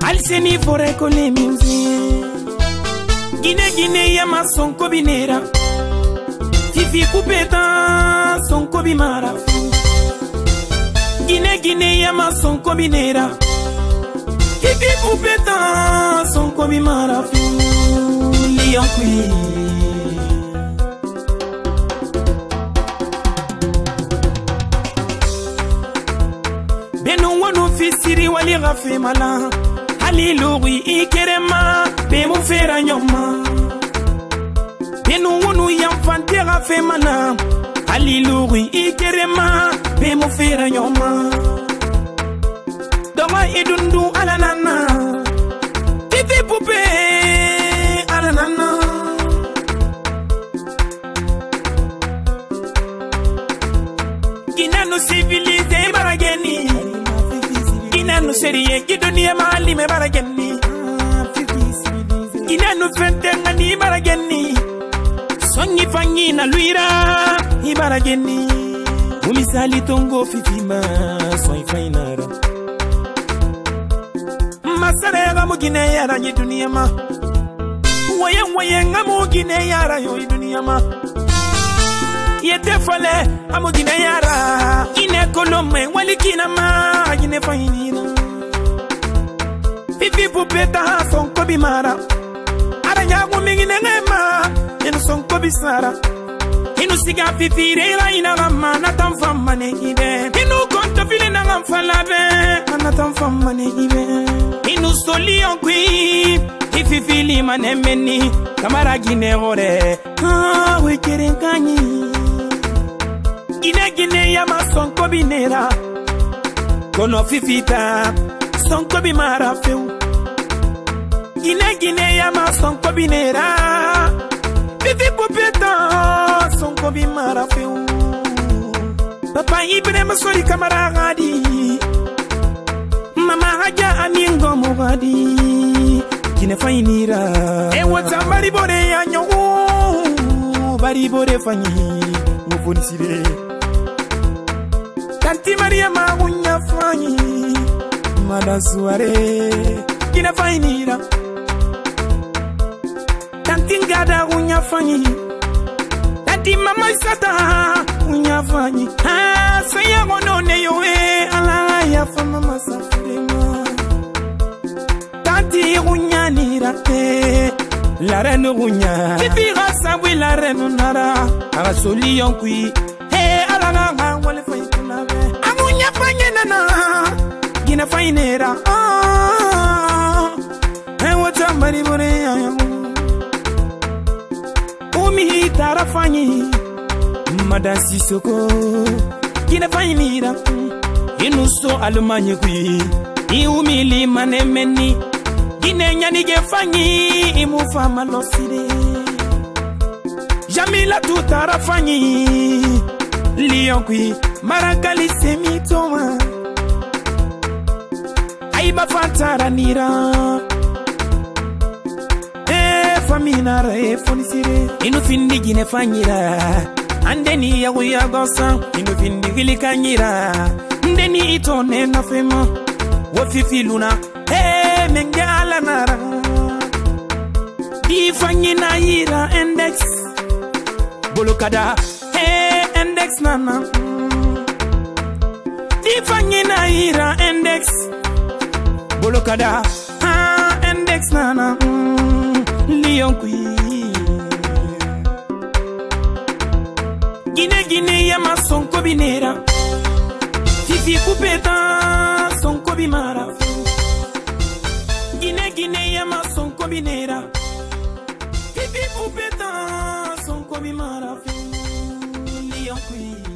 Alseni fore kole music. Guinée yama sonko binera. Fifi kupeta sonko bimara. Guinée yama sonko binera. Fifi kupeta sonko bimara. Lion Queen. Benu wanu fisiri wali rafe mala. Haliloui ikerema be mu fera nyoma. Benu wanu yamfante rafe mala. Haliloui ikerema be mu fera nyoma. Doma idundu alanana. Titi pupe alanana. Ginanu civilise barageni. Ginanu seriye kidunia mali me barageni. Ginanu fente ngani barageni. Songi fangi na luira i barageni. Umisali tongo fifima songi fainara. Masare ngamu gine yara yi dunia ma. Waye ngamu gine yara yo i dunia ma. Yete fale amu gine yara. Ine kolome wali kina ma gine fainira. Fifi pupeta sonko bimara. Aranya ngumingine ngema inu sonko bisara. Inu siga fifi reila ina gama na tamfama ne ibe. Inu konto fili na gamfalabe na tamfama ne ibe. Inu soli onkwi fifi fili manemeni kamara gine ore. Ah wekere kanyi. Guinée yama sonko binera. Kono fifita sonko bimara feu. Guinée yama sonko binera. Fifi popeta sonko bimara feu. Papa Ibrahim sori kamara gadi. Mama haja amingo mugadi. Kine fainira. E wata bari bore yanyo. Bari bore fanyi. Mufonisire. Tanti Maria Magunya fanyi. Madasuare. Kine fainira. Tanti Ngada unya fanyi. Tanti Mama Isata unya fanyi. Ah, saya monone yoe ala ya fama masafrema. Tanti unya nirate. La reine unya. Fifi rasabwi la reine nara. Ara soli yonkui. Hey alanga wale faituna be. Amunya fanye nana. Gina fainera. Ah. Hey wata mari bore ayamu. Umi tara fanyi. Madansi soko. Gina fainera. Inuso alumanye kui. Iumili manemeni. Gine nyani ge fanyi. Imu fama loside. Jamila tutara fanyi. Lion kui marakali semitoma. Aiba fantara nira. Faminara fonisire. Inu findi gine fanyira. Andeni ya uya gosa. Inu findi gili kanyira. Ndeni itone na fema. Wafifi luna. Menge ala nara. Di fanyi na ira index. Bolokada. Index nana. Di fanyi na ira index. Bolokada. Index nana. Lion Queen. Guinée yama sonko binera. Fifi kupeta sonko bimara. Guinée yama sonko binera. Fifi kupeta sonko bimara. Lion Queen.